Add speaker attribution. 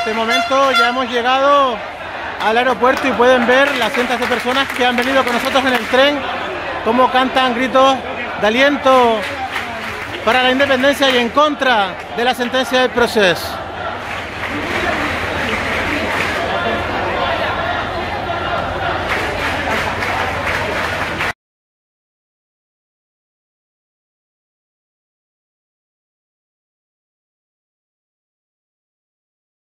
Speaker 1: este momento ya hemos llegado al aeropuerto y pueden ver las cientos de personas que han venido con nosotros en el tren, cómo cantan gritos de aliento para la independencia y en contra de la sentencia del proceso.